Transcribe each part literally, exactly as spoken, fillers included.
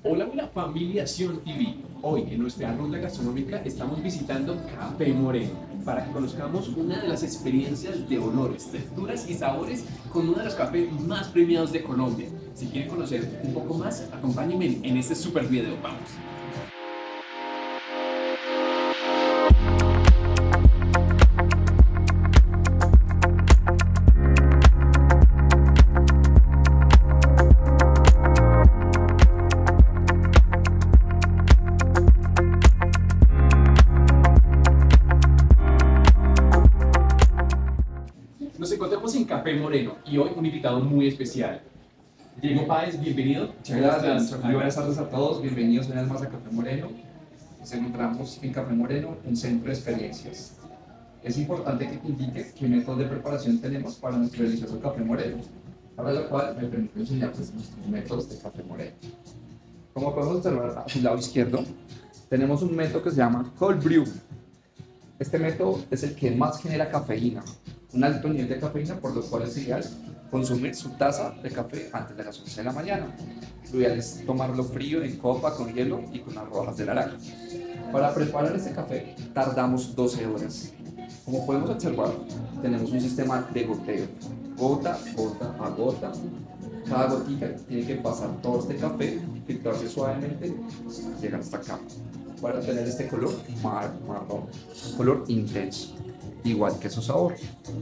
Hola, hola familia Sion T V. Hoy en nuestra ruta gastronómica estamos visitando Café Moreno para que conozcamos una de las experiencias de olores, texturas y sabores con uno de los cafés más premiados de Colombia. Si quieren conocer un poco más, acompáñenme en este super video. Vamos. Nos encontramos en Café Moreno y hoy un invitado muy especial. Diego Páez, bienvenido. Muchas gracias, muy buenas tardes a todos, bienvenidos una vez más a Café Moreno. Nos encontramos en Café Moreno, un centro de experiencias. Es importante que te indique qué métodos de preparación tenemos para nuestro delicioso Café Moreno, para lo cual me permito enseñarles nuestros métodos de Café Moreno. Como podemos observar a su lado izquierdo, tenemos un método que se llama Cold Brew. Este método es el que más genera cafeína, un alto nivel de cafeína, por lo cual es ideal consumir su taza de café antes de las once de la mañana. Lo ideal es tomarlo frío en copa con hielo y con las rodajas de naranja. Para preparar este café tardamos doce horas. Como podemos observar, tenemos un sistema de goteo, gota, gota a gota. Cada gotita tiene que pasar todo este café, filtrarse suavemente, llegar hasta acá, para tener este color mar marrón, color intenso, igual que su sabor.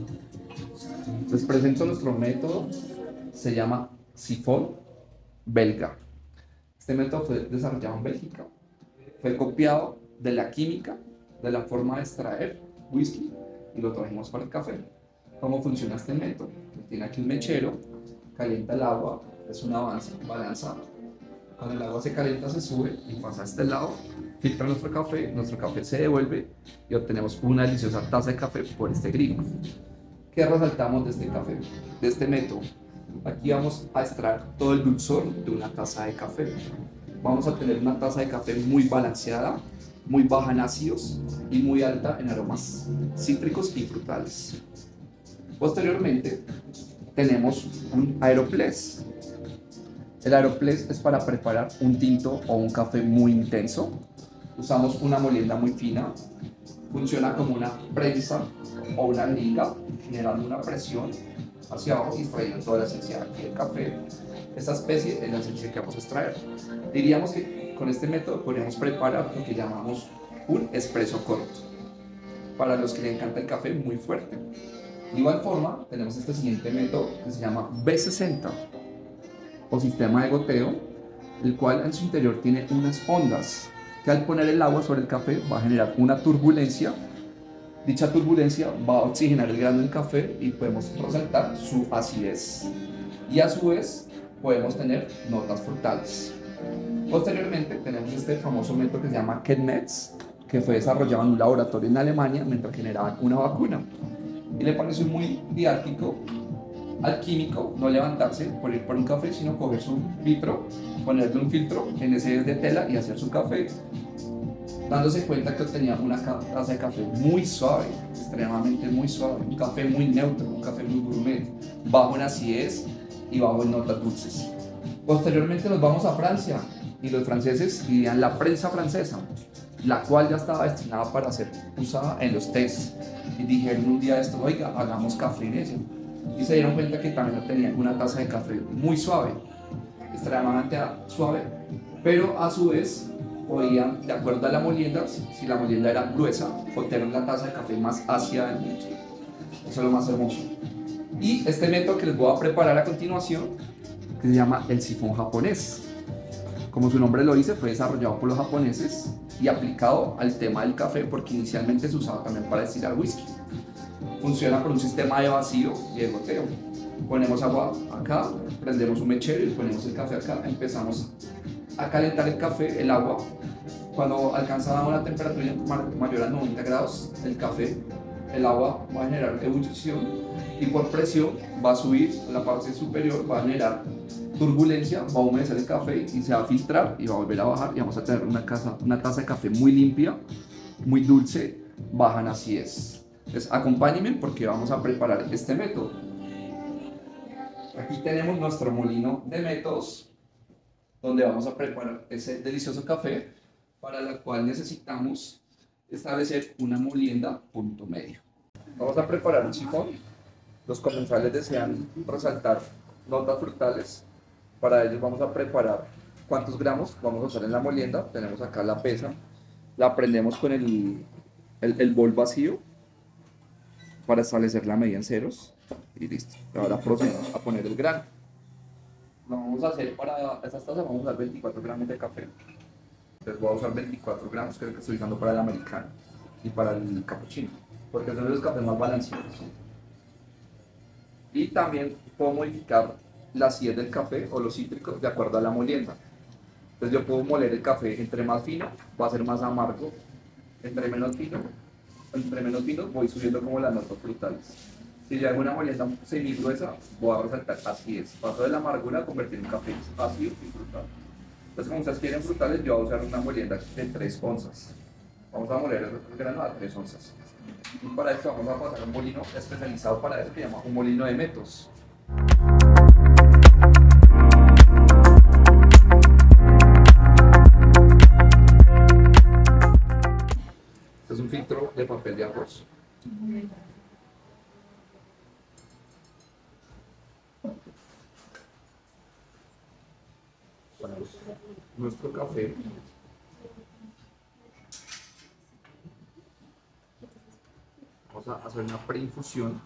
Les presento nuestro método, se llama sifón belga. Este método fue desarrollado en Bélgica, fue copiado de la química, de la forma de extraer whisky y lo trajimos para el café. ¿Cómo funciona este método? Tiene aquí un mechero, calienta el agua, es una balanza. Cuando el agua se calienta se sube y pasa a este lado, filtra nuestro café, nuestro café se devuelve y obtenemos una deliciosa taza de café por este grifo. ¿Qué resaltamos de este café, de este método? Aquí vamos a extraer todo el dulzor de una taza de café. Vamos a tener una taza de café muy balanceada, muy baja en ácidos y muy alta en aromas cítricos y frutales. Posteriormente tenemos un Aeropress. El Aeropress es para preparar un tinto o un café muy intenso. Usamos una molienda muy fina, funciona como una prensa o una liga, generando una presión hacia abajo y extrayendo toda la esencia aquí del café. Esta especie es la esencia que vamos a extraer. Diríamos que con este método podríamos preparar lo que llamamos un espresso corto, para los que le encanta el café muy fuerte. De igual forma, tenemos este siguiente método que se llama B sesenta o sistema de goteo, el cual en su interior tiene unas ondas que al poner el agua sobre el café va a generar una turbulencia. Dicha turbulencia va a oxigenar el grano del café y podemos resaltar su acidez. Y a su vez podemos tener notas frutales. Posteriormente tenemos este famoso método que se llama Chemnitz, que fue desarrollado en un laboratorio en Alemania mientras generaban una vacuna. Y le pareció muy didáctico al químico no levantarse por ir por un café, sino coger su litro, ponerle un filtro en ese de tela y hacer su café, dándose cuenta que obtenía una taza de café muy suave, extremadamente muy suave, un café muy neutro, un café muy gourmet, bajo en acidez y bajo en notas dulces. Posteriormente nos vamos a Francia y los franceses idean la prensa francesa, la cual ya estaba destinada para ser usada en los tés. Y dijeron un día esto, oiga, hagamos café en ella. Y se dieron cuenta que también tenían una taza de café muy suave, extremadamente suave, pero a su vez podían, de acuerdo a la molienda, si la molienda era gruesa, obtener la taza de café más ácida del mundo. Eso es lo más hermoso. Y este método que les voy a preparar a continuación, que se llama el sifón japonés. Como su nombre lo dice, fue desarrollado por los japoneses y aplicado al tema del café porque inicialmente se usaba también para destilar whisky. Funciona por un sistema de vacío y de goteo. Ponemos agua acá, prendemos un mechero y ponemos el café acá. Empezamos a calentar el café, el agua. Cuando alcanza una temperatura mayor a noventa grados, el café, el agua va a generar ebullición y por presión va a subir a la parte superior, va a generar turbulencia, va a humedecer el café y se va a filtrar y va a volver a bajar y vamos a tener una, casa, una taza de café muy limpia, muy dulce, baja en acidez. Entonces, acompáñenme porque vamos a preparar este método. Aquí tenemos nuestro molino de métodos donde vamos a preparar ese delicioso café, para la cual necesitamos establecer una molienda punto medio. Vamos a preparar un sifón. Los comensales desean resaltar notas frutales. Para ello vamos a preparar cuántos gramos vamos a usar en la molienda. Tenemos acá la pesa, la prendemos con el, el, el bol vacío para establecer la medida en ceros y listo. Ahora procedemos a poner el grano. Lo vamos a hacer para estas tazas, vamos a usar veinticuatro gramos de café. Entonces voy a usar veinticuatro gramos, que es el que estoy usando para el americano y para el cappuccino, porque son los cafés más balanceados. Y también puedo modificar la acidez del café o los cítricos de acuerdo a la molienda. Entonces yo puedo moler el café, entre más fino va a ser más amargo, entre menos fino, entre menos fino voy subiendo como las notas frutales. Si yo hago una molienda semi gruesa, voy a resaltar acidez. Paso de la amargura a convertir en café ácido y frutal. Entonces, como ustedes quieren frutales, yo voy a usar una molienda de tres onzas. Vamos a moler el grano a tres onzas. Y para esto vamos a pasar un molino especializado para eso que se llama un molino de métodos. Este es un filtro de papel de arroz. Ponemos nuestro café. Vamos a hacer una preinfusión.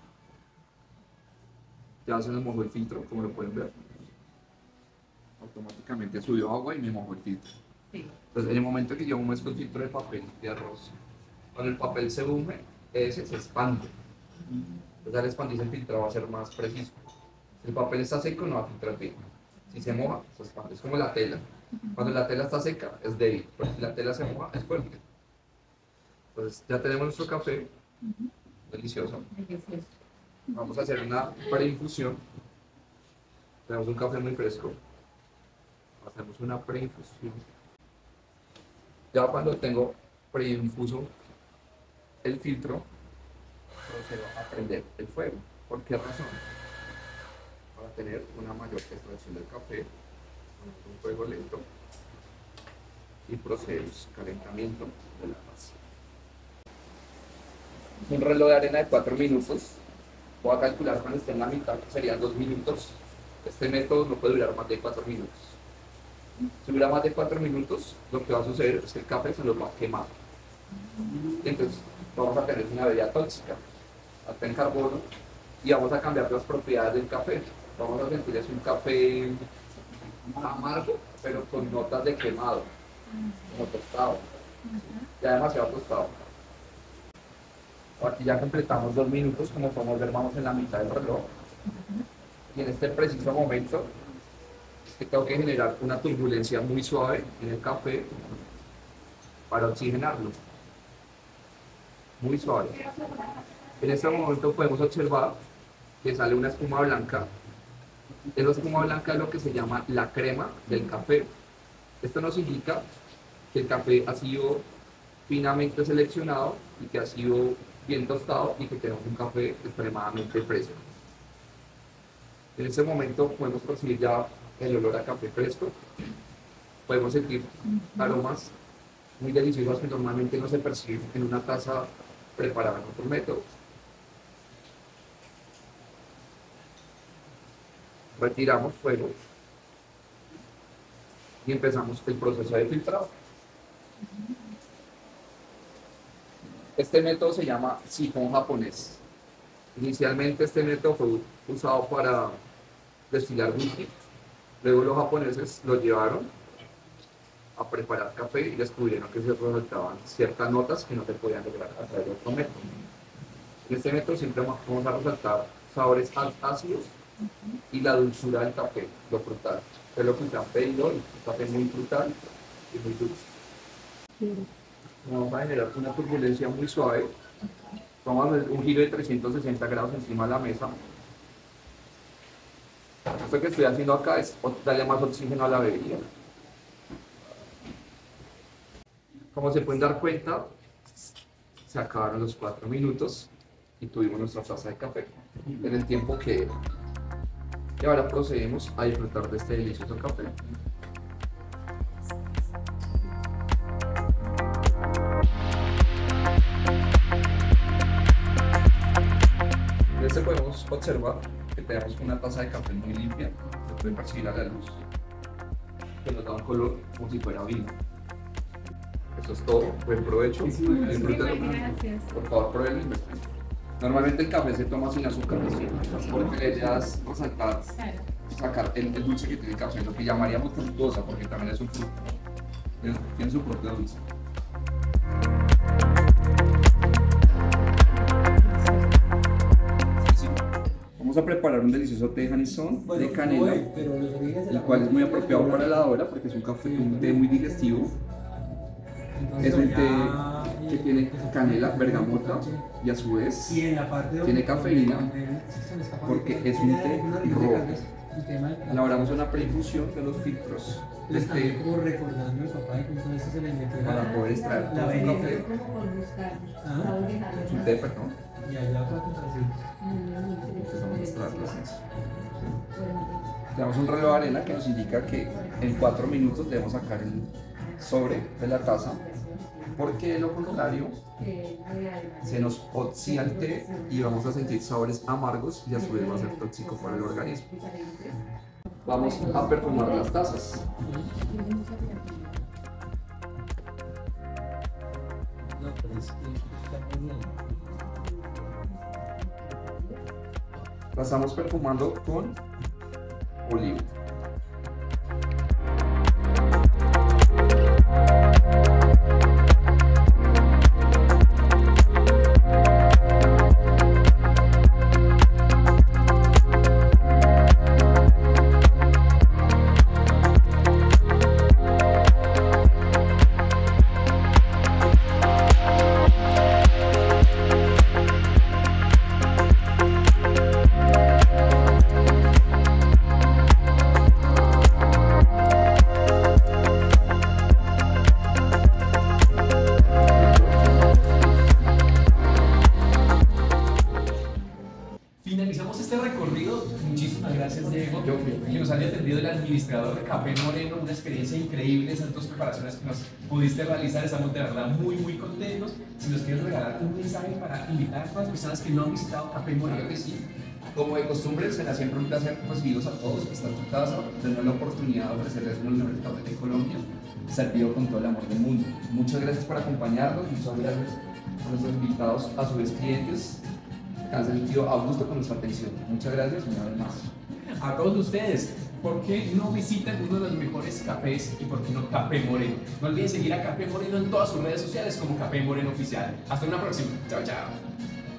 Ya se nos mojó el filtro, como lo pueden ver. Automáticamente subió agua y me mojó el filtro. Entonces, en el momento que yo mezclo el filtro de papel de arroz, cuando el papel se hume, ese se expande. Entonces, al expandirse el filtro va a ser más preciso. Si el papel está seco, no va a filtrar bien. Si se moja, se expande. Es como la tela. Cuando la tela está seca, es débil. Pero si la tela se moja, es fuerte. Entonces, ya tenemos nuestro café. Delicioso. Vamos a hacer una preinfusión. Tenemos un café muy fresco. Hacemos una preinfusión. Ya cuando tengo preinfuso el filtro, procedo a prender el fuego. ¿Por qué razón? Para tener una mayor extracción del café, ponemos un fuego lento y procedemos calentamiento de la taza. Un reloj de arena de cuatro minutos. Voy a calcular cuando esté en la mitad, que serían dos minutos. Este método no puede durar más de cuatro minutos. Si dura más de cuatro minutos, lo que va a suceder es que el café se nos va a quemar. Entonces, vamos a tener una bebida tóxica, alta en carbono, y vamos a cambiar las propiedades del café. Vamos a sentir es un café amargo, pero con notas de quemado, como tostado. Ya demasiado tostado. Aquí ya completamos dos minutos, como podemos ver, vamos en la mitad del reloj. Y en este preciso momento, es que tengo que generar una turbulencia muy suave en el café para oxigenarlo. Muy suave. En este momento podemos observar que sale una espuma blanca. Esa espuma blanca es lo que se llama la crema del café. Esto nos indica que el café ha sido finamente seleccionado y que ha sido bien tostado y que tenemos un café extremadamente fresco. En este momento podemos percibir ya el olor a café fresco. Podemos sentir aromas muy deliciosos que normalmente no se perciben en una taza preparada en otro método. Retiramos fuego y empezamos el proceso de filtrado. Este método se llama sifón japonés. Inicialmente este método fue usado para destilar whisky. Luego los japoneses lo llevaron a preparar café y descubrieron que se resaltaban ciertas notas que no se podían lograr a través de otro método. En este método siempre vamos a resaltar sabores ácidos y la dulzura del café, lo frutal. Es lo que se ha pedido, un café muy frutal y muy dulce. Vamos a generar una turbulencia muy suave. Vamos a hacer un giro de trescientos sesenta grados encima de la mesa. Esto que estoy haciendo acá es darle más oxígeno a la bebida. Como se pueden dar cuenta, se acabaron los cuatro minutos y tuvimos nuestra taza de café en el tiempo que era. Y ahora procedemos a disfrutar de este delicioso café. observar que tenemos una taza de café muy limpia, se puede percibir a la luz, que nos da un color como si fuera vino. Eso es todo, buen provecho, disfrútenlo. Por favor, prueben y me cuenten. Normalmente el café se toma sin azúcar, porque la idea es resaltar, sacar el, el dulce que tiene el café, lo que llamaríamos fructosa, porque también es un fruto, tiene, tiene su propio dulce. Vamos a preparar un delicioso té Hanison de canela, el cual es muy apropiado para la hora porque es un café, un té muy digestivo. Es un té que tiene canela, bergamota y a su vez tiene cafeína porque es un té rojo. Elaboramos una preinfusión de los filtros de este para poder extraer todo su café, su té, perdón. Vamos a extraer la esencia. Le damos un reloj de arena que nos indica que en cuatro minutos debemos sacar el sobre de la taza, porque de lo contrario se nos oxida el té y vamos a sentir sabores amargos y a su vez va a ser tóxico para el organismo. Vamos a perfumar las tazas. La estamos perfumando con oliva. Finalizamos este recorrido. Muchísimas gracias, Diego, que nos haya atendido el administrador de Café Moreno. Una experiencia increíble, esas dos preparaciones que nos pudiste realizar. Estamos de verdad muy, muy contentos. Si nos quieres regalar un mensaje para invitar a todas las personas que no han visitado Café Moreno. Claro que sí. Como de costumbre, será siempre un placer recibirlos a todos que están en su casa, tener la oportunidad de ofrecerles uno de los mejores cafés de Colombia, servido con todo el amor del mundo. Muchas gracias por acompañarnos, muchas gracias a nuestros invitados, a sus clientes, que han sentido a gusto con nuestra atención. Muchas gracias una vez más. A todos ustedes, ¿por qué no visitan uno de los mejores cafés y por qué no Café Moreno? No olviden seguir a Café Moreno en todas sus redes sociales como Café Moreno Oficial. Hasta una próxima. Chao, chao.